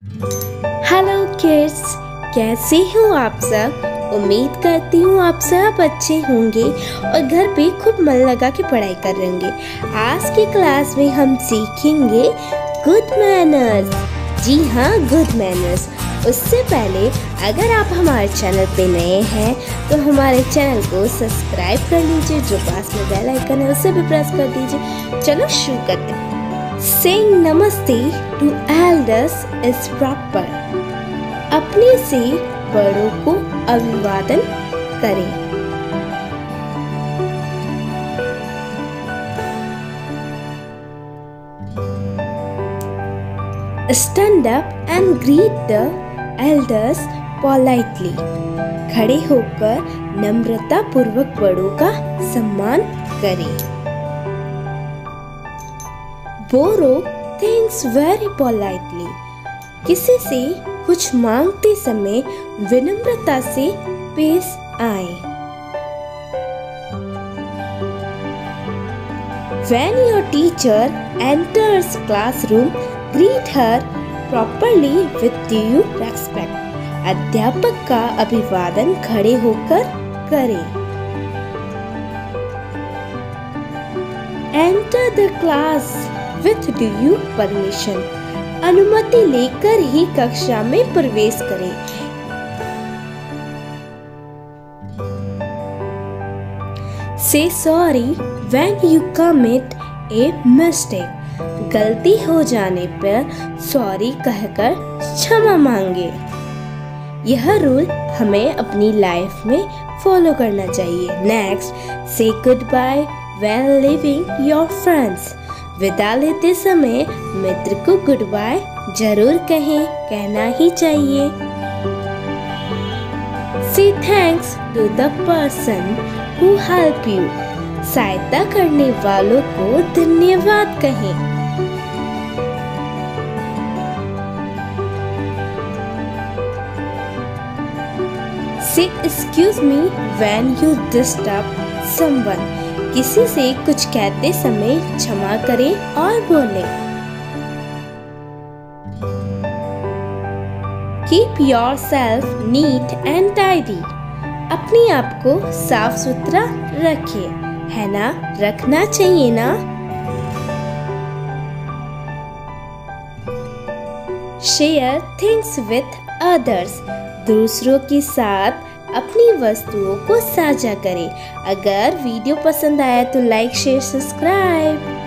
Hello kids, कैसे हो आप सब। उम्मीद करती हूँ आप सब अच्छे होंगे और घर पे खूब मन लगा के पढ़ाई कर रहे होंगे। आज की क्लास में हम सीखेंगे गुड मैनर्स। जी हाँ, गुड मैनर्स। उससे पहले अगर आप हमारे चैनल पे नए हैं तो हमारे चैनल को सब्सक्राइब कर लीजिए, जो पास में बेल आइकन है उसे भी प्रेस कर दीजिए। चलो शुरू करते हैं। Saying namaste to elders is proper. अपने से बड़ों को अभिवादन करें। Stand up and greet the elders politely. खड़े होकर नम्रता पूर्वक बड़ों का सम्मान करें। Borrow things very politely. किसी से कुछ मांगते समय विनम्रता से पेश आए। When your teacher enters classroom, greet her properly with due respect. अध्यापक का अभिवादन खड़े होकर करें। Enter the class with due permission. अनुमति लेकर ही कक्षा में प्रवेश करें। Say sorry when you commit a mistake. गलती हो जाने पर सॉरी कहकर क्षमा मांगे। यह रूल हमें अपनी लाइफ में फॉलो करना चाहिए। Next, say goodbye when leaving your friends. विदा लेते समय मित्र को गुड बाय जरूर कहना ही चाहिए। Say thanks to the person who help you. सहायता करने वालों को धन्यवाद कहें। Say excuse me when you disturb someone. किसी से कुछ कहते समय क्षमा करें और बोलें। Keep yourself neat and tidy. अपने आप को साफ सुथरा रखिए, है ना? रखना चाहिए ना? Share things with others. दूसरों के साथ अपनी वस्तुओं को साझा करें। अगर वीडियो पसंद आया तो लाइक, शेयर, सब्सक्राइब।